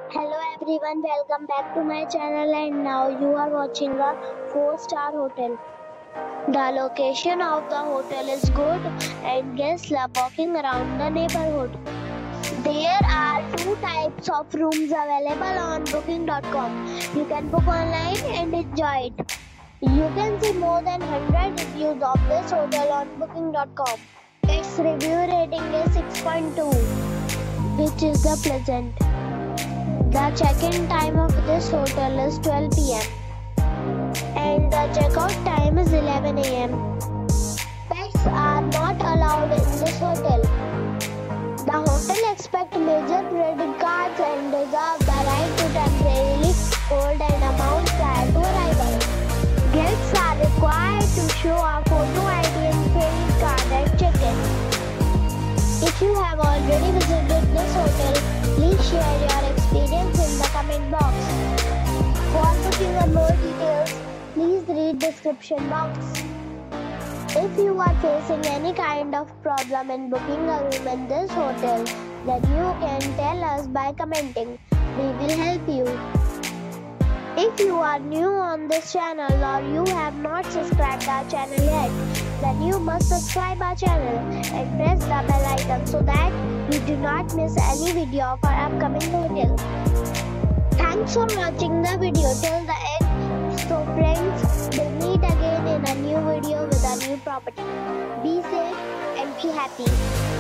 Hello everyone, welcome back to my channel and now you are watching a 4-star hotel. The location of the hotel is good and guests love walking around the neighborhood. There are two types of rooms available on booking.com. You can book online and enjoy it. You can see more than 100 reviews of this hotel on booking.com. Its review rating is 6.2, which is the pleasant. The check-in time of this hotel is 12 p.m. and the check-out time is 11 a.m. Pets are not allowed in this hotel. The hotel expects major credit cards and reserves the right to temporarily hold an amount prior to arrival. Guests are required to show a photo ID and credit card at check-in. If you have already visited this hotel, please share your experience in the comment box. For booking or more details, please read description box. If you are facing any kind of problem in booking a room in this hotel, then you can tell us by commenting. We will help you. If you are new on this channel or you have not subscribed our channel yet, then you must subscribe our channel and press the bell icon so that you do not miss any video of our upcoming hotel. Thanks for watching the video till the end. So friends, we'll meet again in a new video with a new property. Be safe and be happy.